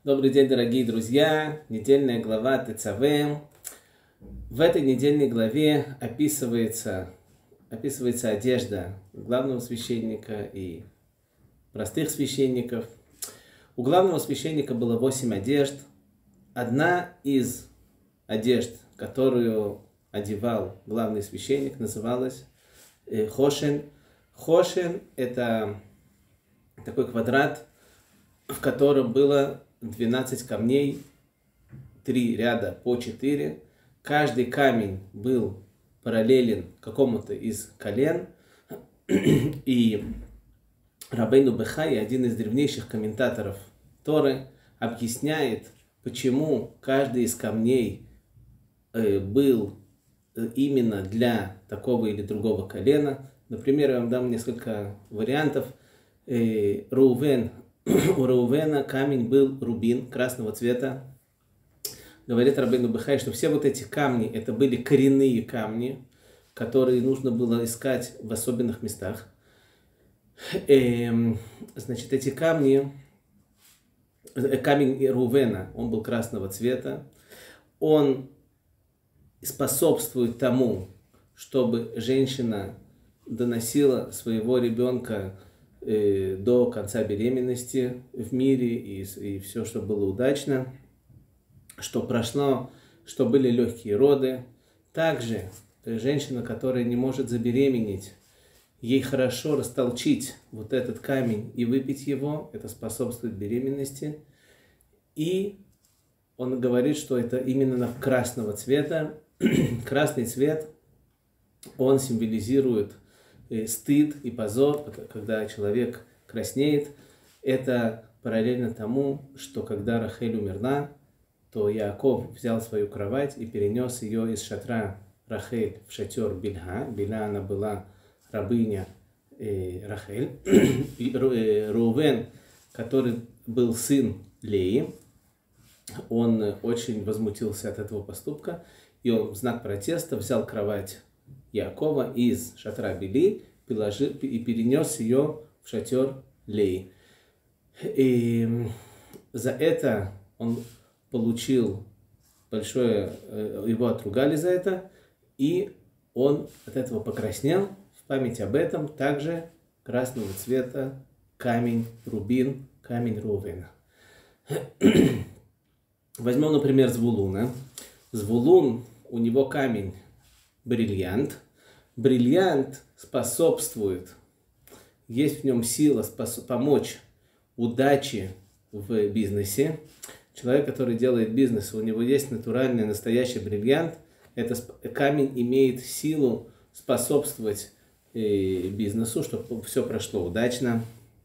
Добрый день, дорогие друзья! Недельная глава Тецаве. В этой недельной главе описывается одежда главного священника и простых священников. У главного священника было 8 одежд. Одна из одежд, которую одевал главный священник, называлась хошен. Хошен – это такой квадрат, в котором было 12 камней, 3 ряда по 4. Каждый камень был параллелен какому-то из колен. И Рабейну Бехай, один из древнейших комментаторов Торы, объясняет, почему каждый из камней был именно для такого или другого колена. Например, я вам дам несколько вариантов. У Реувена камень был рубин красного цвета. Говорит Рабейну Бехай, что все вот эти камни, это были коренные камни, которые нужно было искать в особенных местах. Значит, эти камни, камень Реувена, он был красного цвета. Он способствует тому, чтобы женщина доносила своего ребенка до конца беременности в мире, и все, что было удачно, что прошло, что были легкие роды. Также женщина, которая не может забеременеть, ей хорошо растолчить вот этот камень и выпить его, это способствует беременности. И он говорит, что это именно красного цвета. Красный цвет, он символизирует стыд и позор, когда человек краснеет. Это параллельно тому, что когда Рахель умерла, то Яаков взял свою кровать и перенес ее из шатра Рахель в шатер Бильга. Биля, она была рабыня Рахель. И Реувен, который был сын Леи, он очень возмутился от этого поступка, и он в знак протеста взял кровать Яакова из шатра Били и перенес ее в шатер Леи. И за это он получил большое, его отругали за это, и он от этого покраснел. В память об этом также красного цвета камень рубин, камень Реувена. Возьмем, например, Звулуна. Звулун, у него камень бриллиант. Бриллиант способствует, есть в нем сила помочь удаче в бизнесе. Человек, который делает бизнес, у него есть натуральный, настоящий бриллиант. Этот камень имеет силу способствовать бизнесу, чтобы все прошло удачно.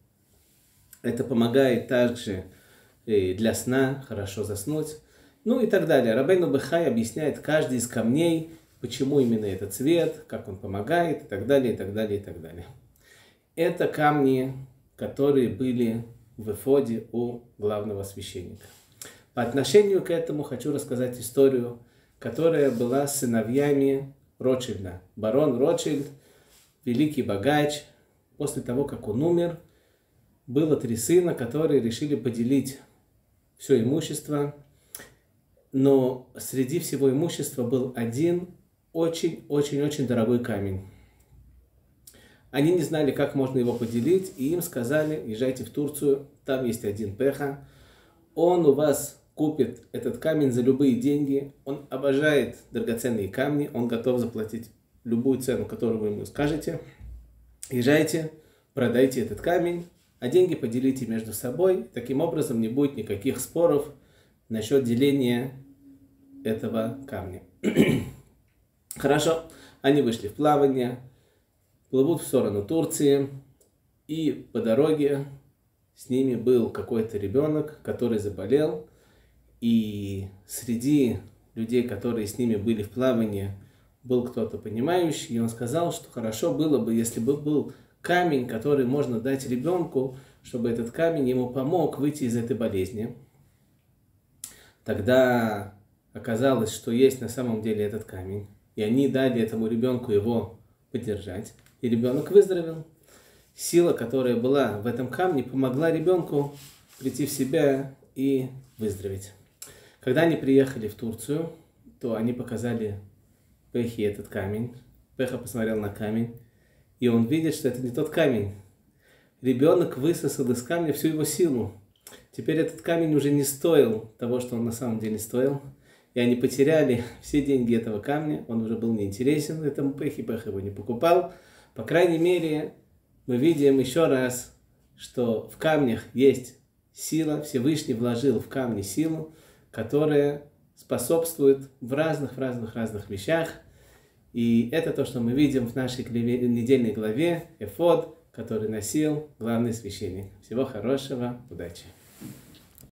Это помогает также для сна, хорошо заснуть. Ну и так далее. Рабейну Бехай объясняет каждый из камней, почему именно этот цвет, как он помогает, и так далее, и так далее, и так далее. Это камни, которые были в эфоде у главного священника. По отношению к этому хочу рассказать историю, которая была с сыновьями Ротшильда. Барон Ротшильд, великий богач, после того, как он умер, было 3 сына, которые решили поделить все имущество. Но среди всего имущества был один очень-очень-очень дорогой камень. Они не знали, как можно его поделить, и им сказали: езжайте в Турцию, там есть один пеха, он у вас купит этот камень за любые деньги, он обожает драгоценные камни, он готов заплатить любую цену, которую вы ему скажете. Езжайте, продайте этот камень, а деньги поделите между собой, таким образом не будет никаких споров насчет деления этого камня. Хорошо, они вышли в плавание, плывут в сторону Турции, и по дороге с ними был какой-то ребенок, который заболел, и среди людей, которые с ними были в плавании, был кто-то понимающий, и он сказал, что хорошо было бы, если бы был камень, который можно дать ребенку, чтобы этот камень ему помог выйти из этой болезни. Тогда оказалось, что есть на самом деле этот камень. И они дали этому ребенку его поддержать. И ребенок выздоровел. Сила, которая была в этом камне, помогла ребенку прийти в себя и выздороветь. Когда они приехали в Турцию, то они показали Пехе этот камень. Пеха посмотрел на камень, и он видит, что это не тот камень. Ребенок высосал из камня всю его силу. Теперь этот камень уже не стоил того, что он на самом деле стоил. И они потеряли все деньги этого камня. Он уже был неинтересен этому Пехе. Пеха его не покупал. По крайней мере, мы видим еще раз, что в камнях есть сила. Всевышний вложил в камни силу, которая способствует в разных вещах. И это то, что мы видим в нашей недельной главе, эфод, который носил главный священник. Всего хорошего, удачи!